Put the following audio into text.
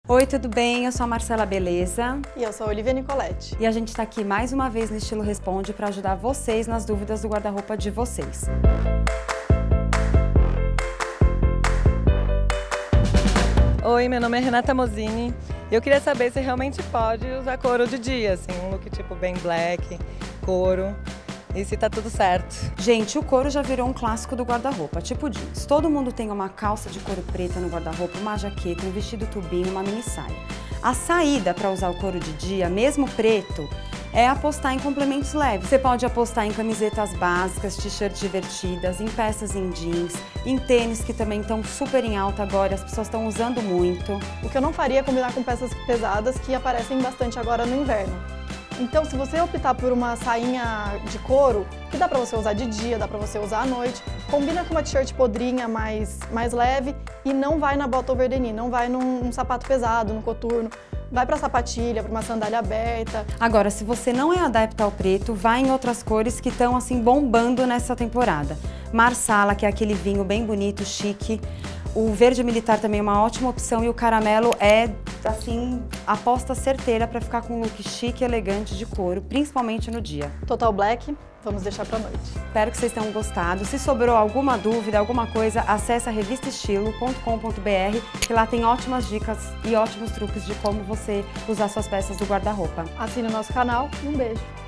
Oi, tudo bem? Eu sou a Marcela Beleza. E eu sou a Olivia Nicoletti. E a gente está aqui mais uma vez no Estilo Responde para ajudar vocês nas dúvidas do guarda-roupa de vocês. Oi, meu nome é Renata Mosini. Eu queria saber se realmente pode usar couro de dia, assim, um look tipo bem black, couro. E se tá tudo certo. Gente, o couro já virou um clássico do guarda-roupa, tipo jeans. Todo mundo tem uma calça de couro preta no guarda-roupa, uma jaqueta, um vestido tubinho, uma mini saia. A saída para usar o couro de dia, mesmo preto, é apostar em complementos leves. Você pode apostar em camisetas básicas, t-shirts divertidas, em peças em jeans, em tênis que também estão super em alta agora, as pessoas estão usando muito. O que eu não faria é combinar com peças pesadas que aparecem bastante agora no inverno. Então, se você optar por uma sainha de couro, que dá pra você usar de dia, dá pra você usar à noite, combina com uma t-shirt podrinha mais leve e não vai na bota over the knee, não vai num sapato pesado, num coturno. Vai pra sapatilha, pra uma sandália aberta. Agora, se você não é adepto ao preto, vai em outras cores que estão assim bombando nessa temporada. Marsala, que é aquele vinho bem bonito, chique. O verde militar também é uma ótima opção e o caramelo é, assim, aposta certeira para ficar com um look chique e elegante de couro, principalmente no dia. Total Black, vamos deixar pra noite. Espero que vocês tenham gostado. Se sobrou alguma dúvida, alguma coisa, acesse a revistaestilo.com.br, que lá tem ótimas dicas e ótimos truques de como você usar suas peças do guarda-roupa. Assine o nosso canal e um beijo!